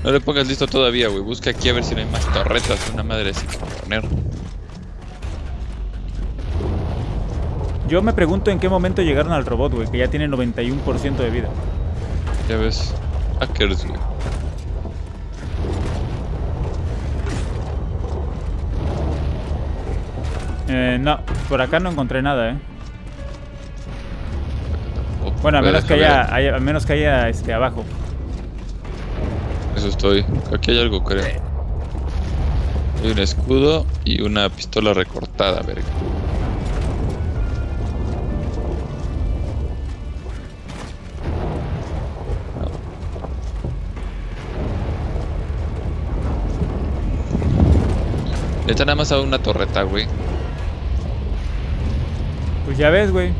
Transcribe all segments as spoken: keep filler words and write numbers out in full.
No le pongas listo todavía, güey. Busca aquí a ver si no hay más torretas. Una madre así para poner. Yo me pregunto en qué momento llegaron al robot, güey, que ya tiene noventa y uno por ciento de vida. Ya ves. Hackers, güey. Eh, no, por acá no encontré nada, eh. Oh, Bueno, a voy a menos que dejar haya, haya- a menos que haya este abajo. ver. Eso estoy. Aquí hay algo, creo. Hay un escudo y una pistola recortada, verga. Le está nada más a una torreta, güey. Pues ya ves, güey.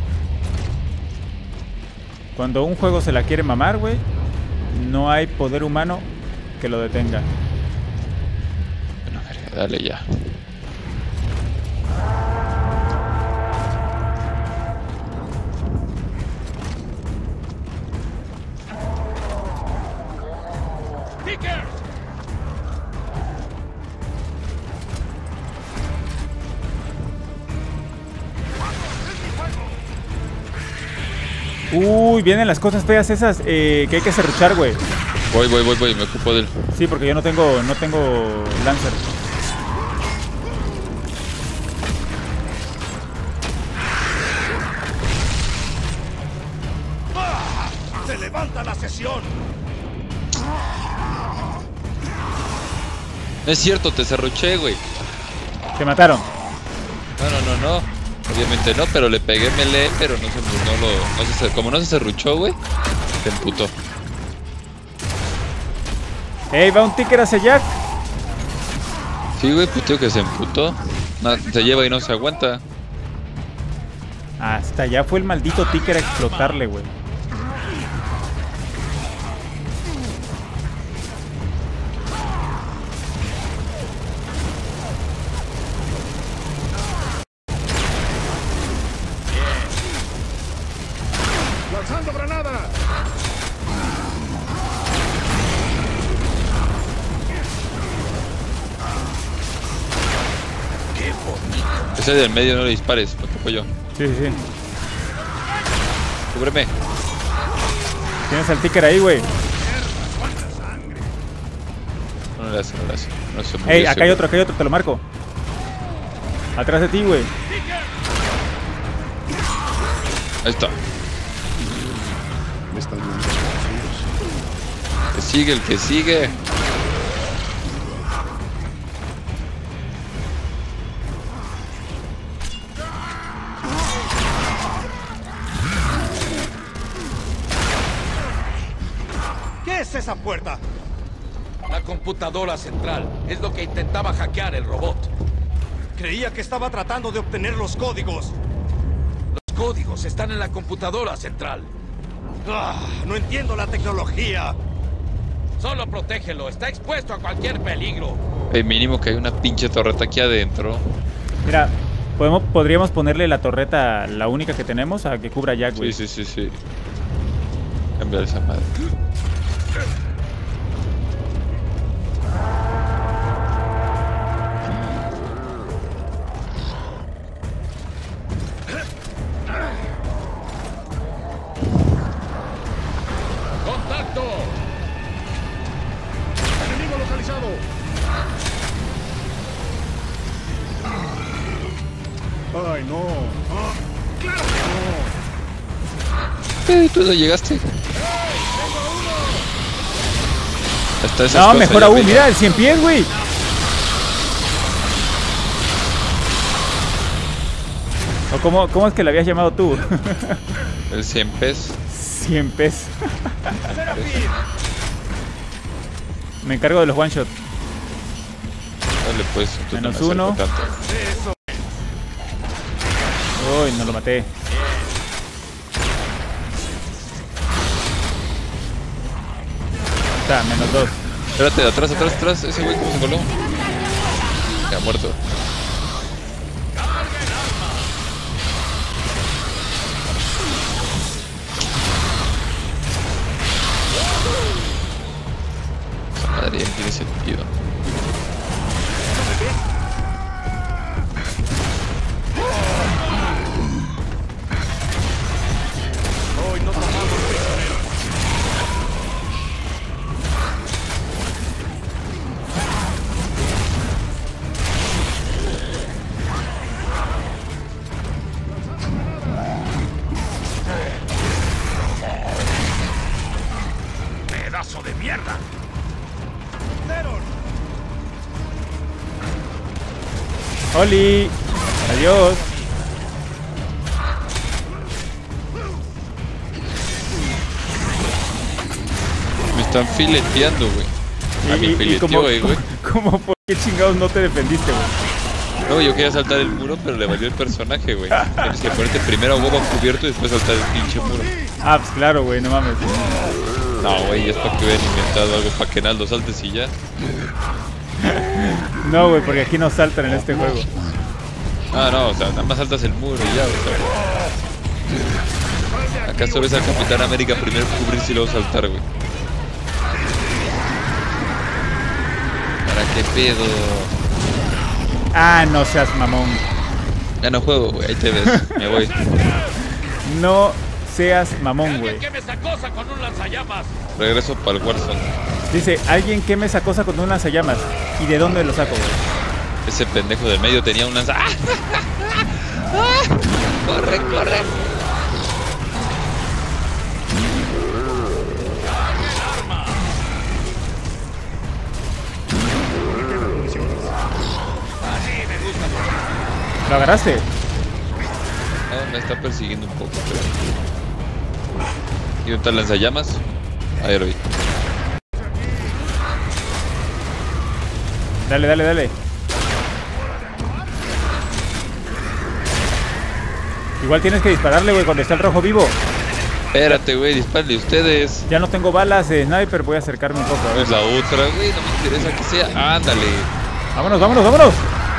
Cuando un juego se la quiere mamar, güey, no hay poder humano que lo detenga. Bueno, verga, dale ya. Uy, vienen las cosas feas esas eh, que hay que serruchar, güey. Voy, voy, voy, voy, me ocupo del... Sí, porque yo no tengo, no tengo Lancer. ¡Se levanta la sesión! No es cierto, te serruché, güey. Te mataron. No, no, no, no. Obviamente no, pero le pegué melee, pero no se no lo, no se, como no se serruchó, güey, se emputó. Ey, va un ticker hacia Jack. Sí, güey, pues tío que se emputó. No, se lleva y no se aguanta. Hasta allá fue el maldito ticker a explotarle, güey. ¡Lanzando granada! ¡Qué bonito! Ese del medio no le dispares, me ocupo yo. Sí, sí, sí. Cúbreme. Tienes al ticker ahí, güey. No le hace, no le hace. No se murió Ey, ese, acá hay güey. otro, acá hay otro, te lo marco. Atrás de ti, güey. Ahí está. Me están viendo. Que sigue, el que sigue. ¿Qué es esa puerta? La computadora central es lo que intentaba hackear el robot. Creía que estaba tratando de obtener los códigos. Los códigos están en la computadora central. Ah, no entiendo la tecnología. Solo protégelo, está expuesto a cualquier peligro. El mínimo que hay una pinche torreta aquí adentro. Mira, podemos, podríamos ponerle la torreta, la única que tenemos, a que cubra a Jack, güey. Sí, sí, sí, sí. Cambiar esa madre. ¡Contacto! ¡Enemigo localizado! ¡Ay, no! Ah, ¡claro que Eh, ¿tú dónde llegaste? Hasta esas No, cosas mejor ya aún, me- mira, el cien pies, güey. ¿O cómo, cómo es que le habías llamado tú? El cien pes. cien pies. Me encargo de los one shot. Dale pues, tú Menos no me uno. acerco tanto. Uy, no lo maté. Está, menos dos. Espérate, atrás, atrás, atrás. Ese güey, ¿cómo se coló? Ya, muerto. mierda! ¡Oli! ¡Adiós! Me están fileteando, güey. A mí Y, y, y fileteó, como, güey, güey. como, ¿por qué chingados no te defendiste, güey? No, yo quería saltar el muro, pero le valió el personaje, güey. Tienes que ponerte primero a huevo cubierto y después saltar el pinche muro. Ah, pues claro, güey, no mames. No, güey, es para que hubieran inventado algo para que Naldo saltes y ya. No, güey, porque aquí no saltan en este juego. Ah, no, o sea, nada más saltas el muro y ya, o sea. ¿Acaso ves al Capitán América primero cubrirse y luego saltar, güey? ¿Para qué pedo? Ah, no seas mamón. Ya no juego, güey, ahí te ves, me voy. No seas mamón, Alguien güey. que me sacosa con un lanzallamas. Regreso para el Warzone. Dice, alguien queme esa cosa con un lanzallamas. ¿Y de dónde lo saco, güey? Ese pendejo del medio tenía un lanza... ¡Ah! ¡Ah! ¡Corre, corre! ¿Lo agarraste? No, me está persiguiendo un poco, pero... ¿Y dónde está el lanzallamas? Ahí lo vi. Dale, dale, dale. Igual tienes que dispararle, güey, cuando está el rojo vivo. Espérate, güey, dispárale ustedes. Ya no tengo balas de sniper, voy a acercarme un poco. A No ver. es la otra, güey, no me interesa que sea. Ándale. Vámonos, vámonos, vámonos.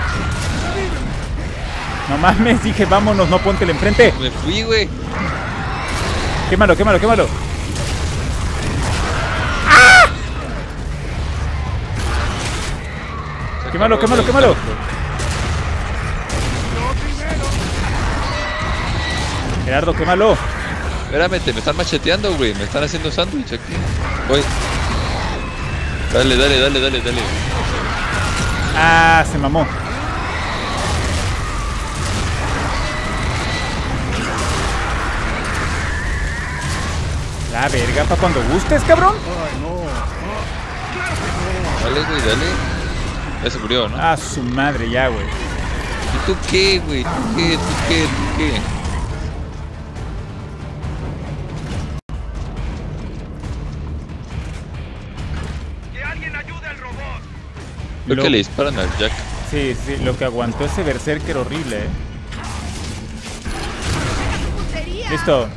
No mames, dije vámonos, no póntele enfrente. Me fui, güey. Quémalo, quémalo, quémalo. Quémalo, quémalo, quémalo. Gerardo, quémalo. Espérame, te me están macheteando, güey. Me están haciendo sándwich aquí. Voy. Dale, dale, dale, dale, dale. Ah, se mamó. La verga, pa' cuando gustes, cabrón. Dale, güey, dale. Ya se murió, ¿no? Ah, su madre, ya, güey. ¿Y tú qué, güey? ¿Tú qué? ¿Tú qué? ¿Tú qué? ¡Que alguien ayude al robot! Creo Lo- que le disparan al Jack. Sí, sí, lo que aguantó ese berserker horrible, eh. Listo.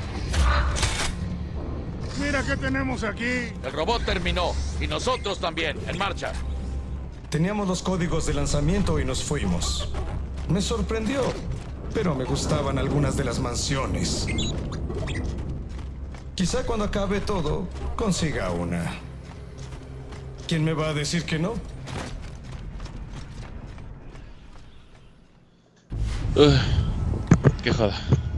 Mira qué tenemos aquí. El robot terminó. Y nosotros también. En marcha. Teníamos los códigos de lanzamiento y nos fuimos. Me sorprendió, pero me gustaban algunas de las mansiones. Quizá cuando acabe todo, consiga una. ¿Quién me va a decir que no? Ugh, qué joda.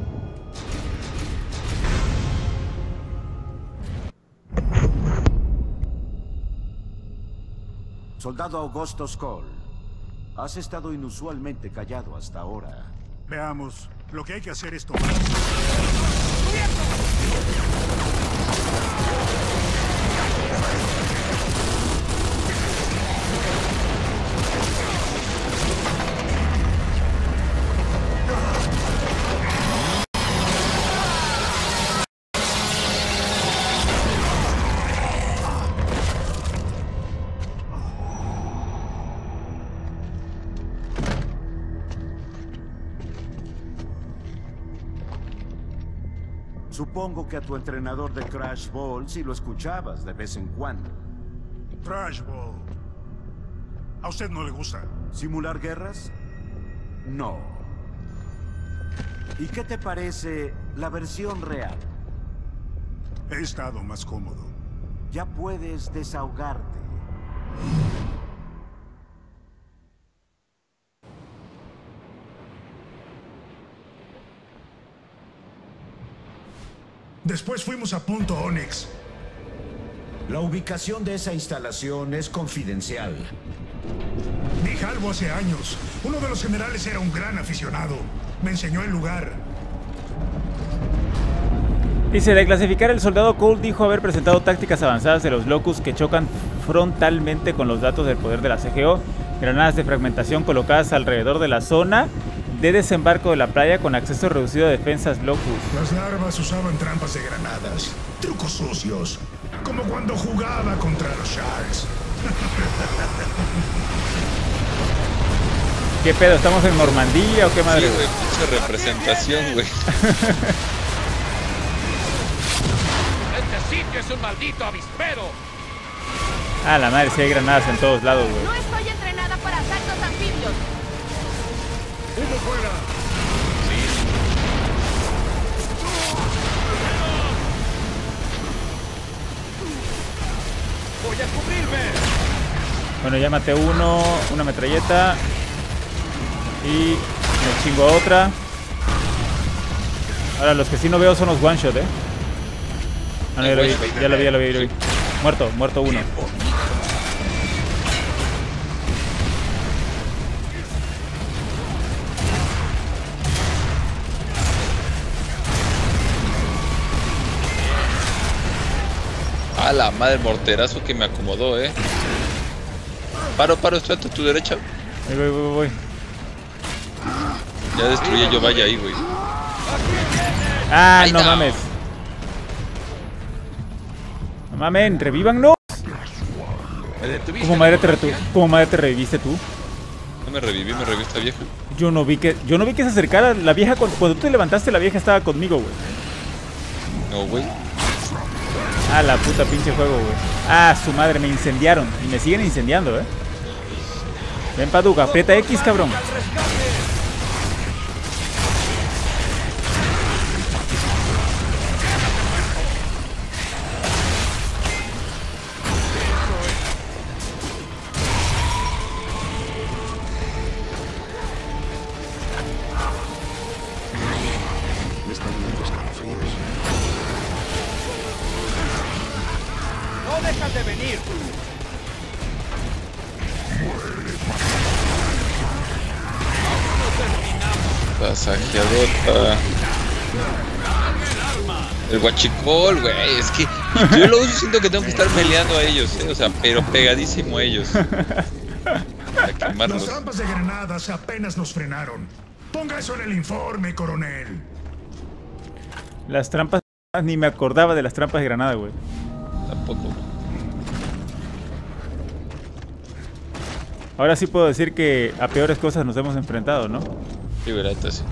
Soldado Augusto Skoll, has estado inusualmente callado hasta ahora. Veamos. Lo que hay que hacer es tomar... Supongo que a tu entrenador de Crash Ball sí lo escuchabas de vez en cuando. Trash Ball. ¿A usted no le gusta? ¿Simular guerras? No. ¿Y qué te parece la versión real? He estado más cómodo. Ya puedes desahogarte. Después fuimos a Punto Onyx. La ubicación de esa instalación es confidencial. Grijalvo hace años. Uno de los generales era un gran aficionado. Me enseñó el lugar. Dice, de clasificar, el soldado Cole dijo haber presentado tácticas avanzadas de los Locust que chocan frontalmente con los datos del poder de la C G O. Granadas de fragmentación colocadas alrededor de la zona de desembarco de la playa con acceso reducido a defensas Locust. Las larvas usaban trampas de granadas, trucos sucios, como cuando jugaba contra los Sharks. ¿Qué pedo? ¿Estamos en Normandía o qué madre? Sí, güey, mucha representación, güey. Este sitio es un maldito avispero. Ah, la madre, sí hay granadas en todos lados, güey. No estoy entrenada para saltos anfibios. ¡Humo fuera! Voy a cubrirme. Bueno, ya maté uno, una metralleta. Y me chingo a otra. Ahora, los que sí no veo son los one shot, eh. Ah, no, ya lo vi, ya lo vi, ya lo vi, ya lo vi. Muerto, muerto uno. A la madre, el morterazo que me acomodó, eh. Paro, paro, estoy a tu derecha. Voy, voy, voy, voy. Ya destruí yo vaya ahí, güey. Ah, Ay, no, no. mames. No mames, revívannos. Me detuviste. ¿Cómo madre, te retu- ¿Cómo madre te reviviste tú? No me reviví, me reviví esta vieja. Yo no vi que yo no vi que se acercara la vieja con- cuando tú te levantaste, la vieja estaba conmigo, güey. No, güey. Ah, la puta pinche juego, güey. Ah, su madre, me incendiaron y me siguen incendiando, eh. Ven, Paduca, aprieta X, cabrón. No dejan de venir. Pasajeadota. El guachicol, güey. Es que yo luego siento que tengo que estar peleando a ellos, eh. O sea, pero pegadísimo a ellos. Para Las quemarlos. trampas de granadas apenas nos frenaron. Ponga eso en el informe, coronel. Las trampas, ni me acordaba de las trampas de granada, güey. Tampoco. Ahora sí puedo decir que a peores cosas nos hemos enfrentado, ¿no? Sí, verdad, sí.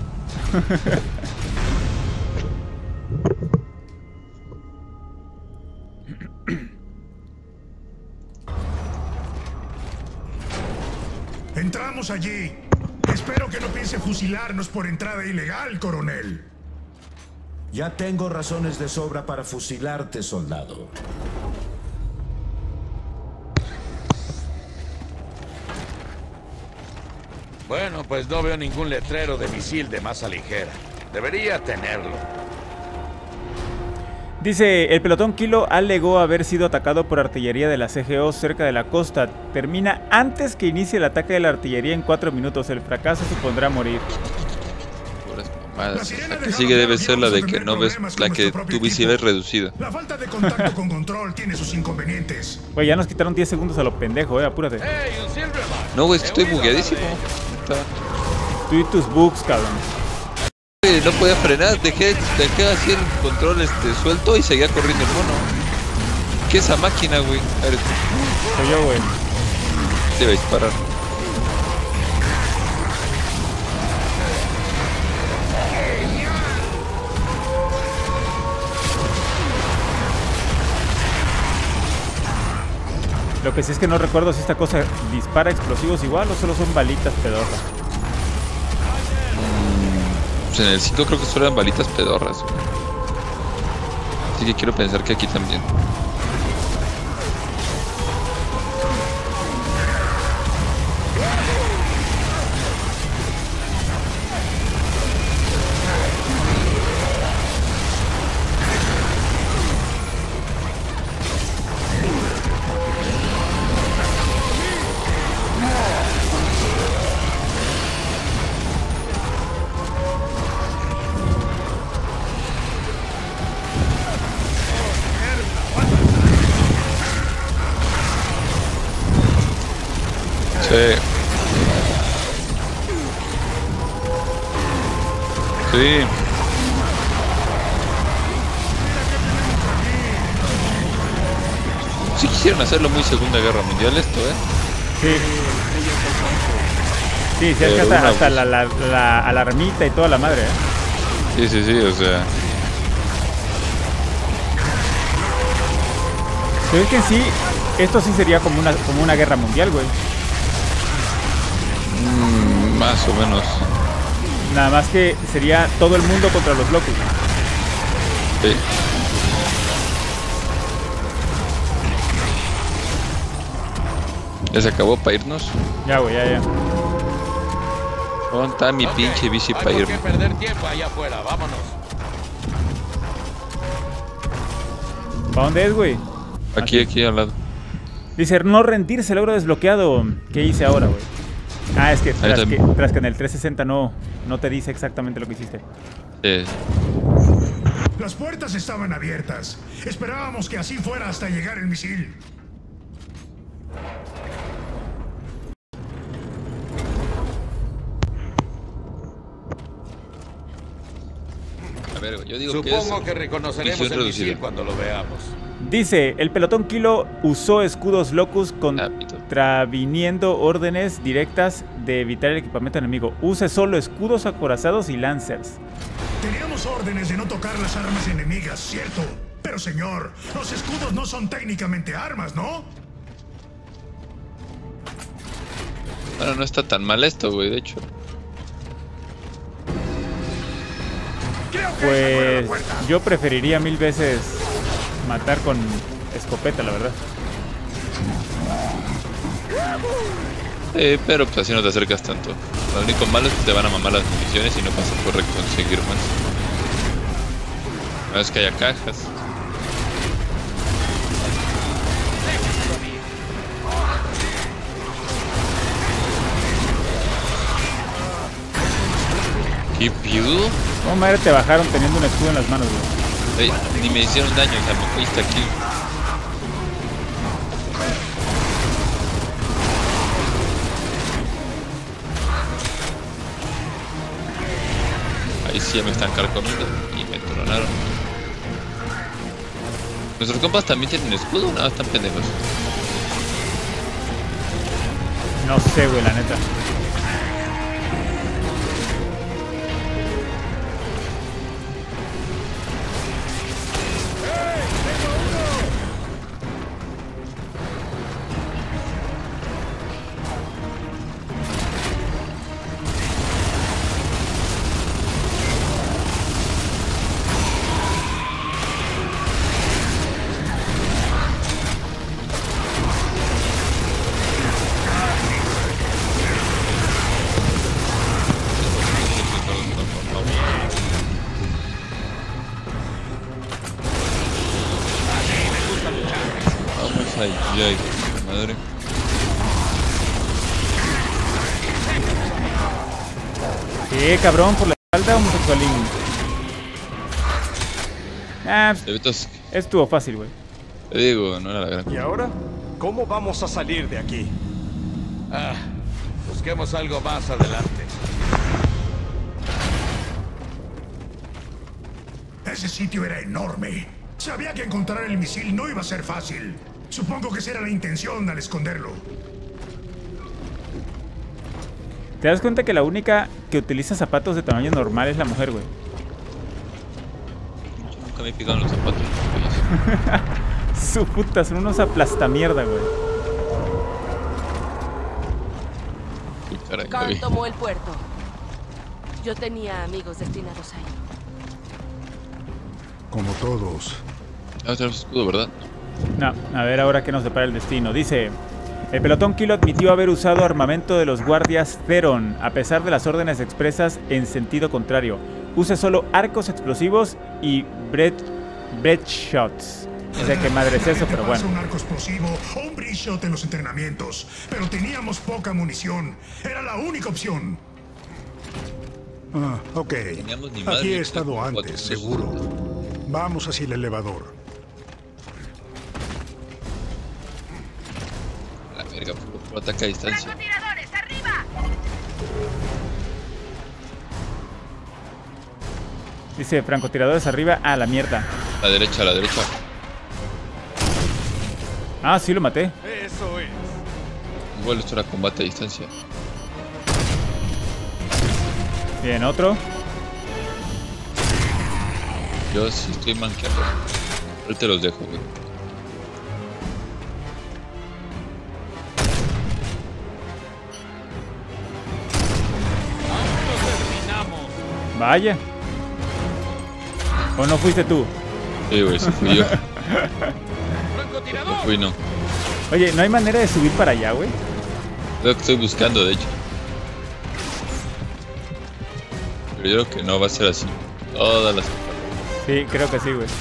Entramos allí. Espero que no piense fusilarnos por entrada ilegal, coronel. Ya tengo razones de sobra para fusilarte, soldado. Bueno, pues no veo ningún letrero de misil de masa ligera. Debería tenerlo. Dice, el pelotón Kilo alegó haber sido atacado por artillería de la C G O cerca de la costa. Termina antes que inicie el ataque de la artillería en cuatro minutos. El fracaso supondrá morir. Puras mamadas. La que sigue debe ser la de que no ves, la que tu visibilidad es reducida. La falta de contacto con control tiene sus inconvenientes. Güey, ya nos quitaron diez segundos a lo pendejo, eh, apúrate. ¡Hey, un Silverback! No, güey, es que estoy He oído bugueadísimo. hablar de Está- Tú y tus bugs, cabrón. Güey, no podía frenar, dejé, dejé así el control este, suelto y seguía corriendo el mono. ¿Qué es esa máquina, güey? A ver, Soy yo, güey. te iba a disparar. Lo que sí es que no recuerdo si esta cosa dispara explosivos igual o solo son balitas pedorras. Pues en el cinco creo que solo eran balitas pedorras, güey. Así que quiero pensar que aquí también. Sí. Sí. Sí quisieron hacerlo muy Segunda Guerra Mundial esto, ¿eh? Sí. Sí, sí, es que hasta, hasta la, la, la alarmita y toda la madre, ¿eh? Sí, sí, sí, o sea... Pero es que en sí, esto sí sería como una, como una guerra mundial, güey. Mm, más o menos. Nada más que sería todo el mundo contra los locos. Sí. ¿Ya se acabó para irnos? Ya, güey, ya, ya. ¿Dónde está mi Ok, pinche bici para hay irme? que perder tiempo allá afuera, vámonos. ¿Para dónde es, güey? Aquí, aquí al lado. Dice, no rendirse, logro desbloqueado. ¿Qué hice ahora, güey? Ah, es que tras, que tras que en el trescientos sesenta no, no te dice exactamente lo que hiciste. Sí. Las puertas estaban abiertas. Esperábamos que así fuera hasta llegar el misil. A ver, yo digo Supongo que, que reconoceremos el misil cuando lo veamos. Dice, el pelotón Kilo usó escudos Locus contraviniendo órdenes directas de evitar el equipamiento enemigo. Use solo escudos acorazados y lancers. Teníamos órdenes de no tocar las armas enemigas, ¿cierto? Pero señor, los escudos no son técnicamente armas, ¿no? Bueno, no está tan mal esto, güey, de hecho. Pues yo preferiría mil veces matar con escopeta, la verdad. Eh, pero pues así no te acercas tanto. Lo único malo es que te van a mamar las municiones y no vas a poder conseguir más. No es que haya cajas. ¿Qué pido? ¿Cómo madre te bajaron teniendo un escudo en las manos, güey? Ey, ni me hicieron daño, o sea, me fuiste aquí. Ahí sí ya me están carcomiendo y me tronaron. ¿Nuestros compas también tienen escudo? No, están pendejos. No sé, güey, la neta. Ay, ay, madre. ¿Qué, cabrón? ¿Por la espalda, homosexualín? Ah, Entonces, estuvo fácil, güey. te digo, no era la gran. ¿Y ahora? ¿Cómo vamos a salir de aquí? Ah, busquemos algo más adelante. Ese sitio era enorme. Sabía que encontrar el misil no iba a ser fácil. Supongo que esa era la intención al esconderlo. ¿Te das cuenta que la única que utiliza zapatos de tamaño normal es la mujer, güey? Nunca me he picado en los zapatos. Su puta, son unos aplastamierda, güey. Uy, caray, Khan güey. tomó el puerto. Yo tenía amigos destinados ahí. Como todos. Ah, tenemos escudo, ¿verdad? No, a ver ahora qué nos depara el destino. Dice, el pelotón Kilo admitió haber usado armamento de los guardias Theron, a pesar de las órdenes expresas en sentido contrario. Use solo arcos explosivos y bread, bread shots. No sé qué madre es eso, pero bueno. Un arco explosivo o un breach shot en los entrenamientos, pero teníamos poca munición. Era la única opción. Ah, ok. Teníamos ni madre, Aquí he ni estado cuatro, antes, cuatro, seguro. Vamos hacia el elevador. La verga, puro Lo ataca a distancia. ¡Francotiradores, arriba! Dice francotiradores arriba. A la mierda. A la derecha, a la derecha. Ah, sí lo maté. Eso es. Igual esto era combate a distancia. Bien, otro. Yo sí estoy manqueando. Yo te los dejo, güey. Vaya. ¿O no fuiste tú? Sí, güey, sí fui yo. No fui, no. Oye, ¿no hay manera de subir para allá, güey? Es lo que estoy buscando, de hecho. Pero yo creo que no va a ser así. Todas las... Sí, creo que sí, güey.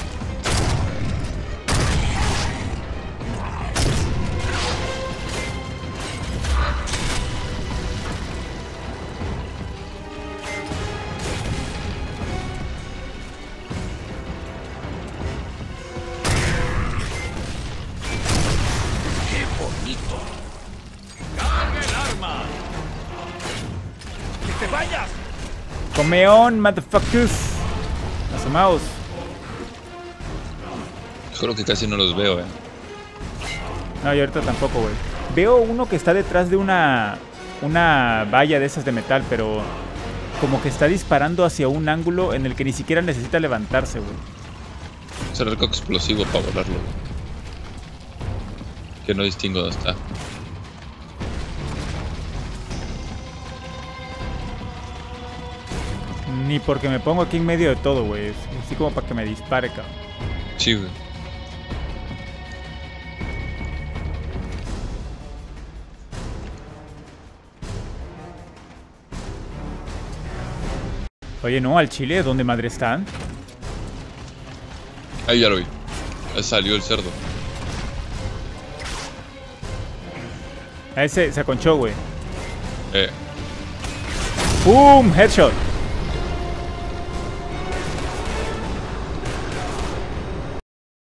Comeón, motherfuckers. Asomaos. Juro que casi no los veo, eh. No, yo ahorita tampoco, güey. Veo uno que está detrás de una una valla de esas de metal, pero como que está disparando hacia un ángulo en el que ni siquiera necesita levantarse, güey. Es el arco explosivo para volarlo, güey. Que no distingo dónde está. Ni porque me pongo aquí en medio de todo, güey. Así como para que me dispare, cabrón. Sí, güey. Oye, no, al chile, ¿dónde madre están? Ahí ya lo vi. Ahí salió el cerdo. A ese se aconchó, güey. Eh. ¡Pum! Headshot.